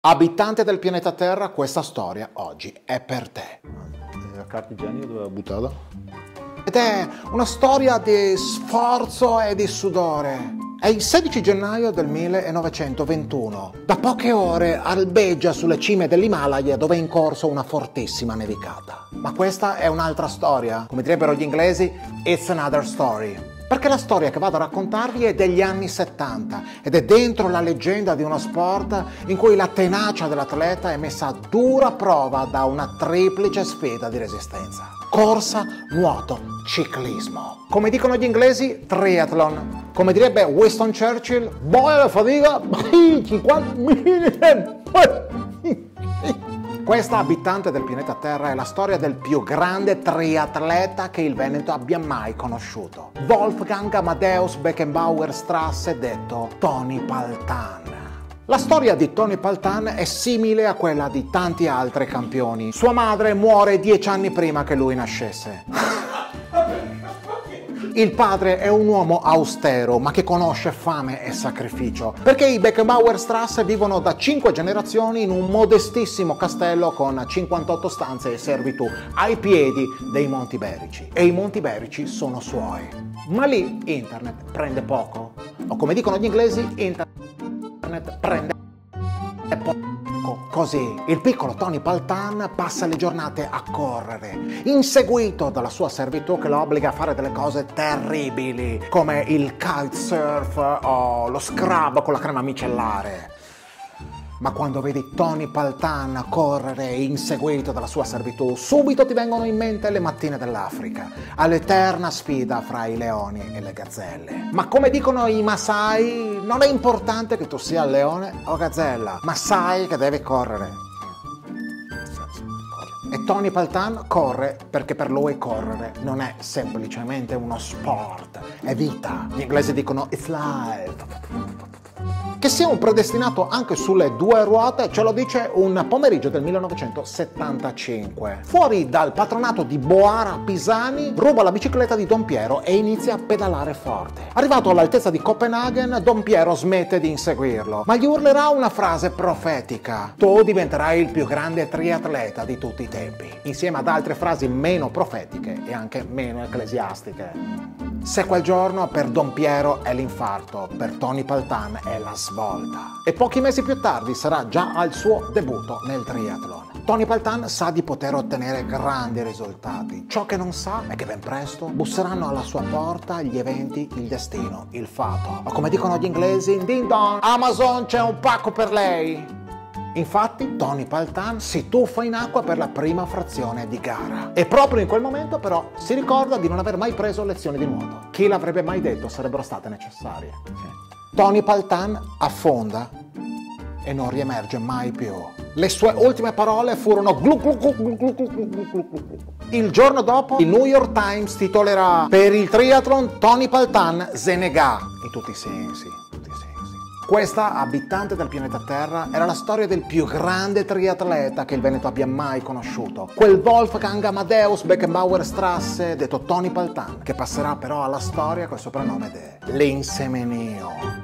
Abitante del pianeta Terra, questa storia oggi è per te. La carta igienica dove l'ho buttata? Ed è una storia di sforzo e di sudore. È il 16 gennaio del 1921. Da poche ore albeggia sulle cime dell'Himalaya dove è in corso una fortissima nevicata. Ma questa è un'altra storia. Come direbbero gli inglesi, it's another story. Perché la storia che vado a raccontarvi è degli anni 70 ed è dentro la leggenda di uno sport in cui la tenacia dell'atleta è messa a dura prova da una triplice sfida di resistenza. Corsa, nuoto, ciclismo. Come dicono gli inglesi, triathlon. Come direbbe Winston Churchill, boia la fatica, 50 minuti. Questa abitante del pianeta Terra è la storia del più grande triatleta che il Veneto abbia mai conosciuto. Wolfgang Amadeus Beckenbauer Strasse, detto Tony Paltan. La storia di Tony Paltan è simile a quella di tanti altri campioni. Sua madre muore 10 anni prima che lui nascesse. Il padre è un uomo austero, ma che conosce fame e sacrificio, perché i Beckenbauer Strasse vivono da 5 generazioni in un modestissimo castello con 58 stanze e servitù ai piedi dei Monti Berici. E i Monti Berici sono suoi. Ma lì internet prende poco. O come dicono gli inglesi, internet prende poco. Così, il piccolo Tony Paltan passa le giornate a correre, inseguito dalla sua servitù che lo obbliga a fare delle cose terribili, come il kitesurf o lo scrub con la crema micellare. Ma quando vedi Tony Paltan correre inseguito dalla sua servitù, subito ti vengono in mente le mattine dell'Africa, all'eterna sfida fra i leoni e le gazzelle. Ma come dicono i Masai, non è importante che tu sia leone o gazzella, ma sai che devi correre. E Tony Paltan corre perché per lui correre non è semplicemente uno sport, è vita. Gli inglesi dicono it's life. Che sia un predestinato anche sulle due ruote ce lo dice un pomeriggio del 1975. Fuori dal patronato di Boara Pisani, ruba la bicicletta di Don Piero e inizia a pedalare forte. Arrivato all'altezza di Copenaghen, Don Piero smette di inseguirlo, ma gli urlerà una frase profetica: tu diventerai il più grande triatleta di tutti i tempi, insieme ad altre frasi meno profetiche e anche meno ecclesiastiche. Se quel giorno per Don Piero è l'infarto, per Tony Paltan è la svolta. E pochi mesi più tardi sarà già al suo debutto nel triathlon. Tony Paltan sa di poter ottenere grandi risultati. Ciò che non sa è che ben presto busseranno alla sua porta gli eventi, il destino, il fato. O come dicono gli inglesi, ding dong, Amazon c'è un pacco per lei. Infatti Tony Paltan si tuffa in acqua per la prima frazione di gara. E proprio in quel momento però si ricorda di non aver mai preso lezioni di nuoto. Chi l'avrebbe mai detto sarebbero state necessarie? Tony Paltan affonda e non riemerge mai più. Le sue ultime parole furono glu glu glu glu glu glu glu glu glu glu. Il giorno dopo il New York Times titolerà: per il triathlon Tony Paltan se ne ga, in tutti i sensi. Questa, abitante del pianeta Terra, era la storia del più grande triatleta che il Veneto abbia mai conosciuto. Quel Wolfgang Amadeus Beckenbauer Strasse, detto Tony Paltan, che passerà però alla storia col soprannome di Linsemenio.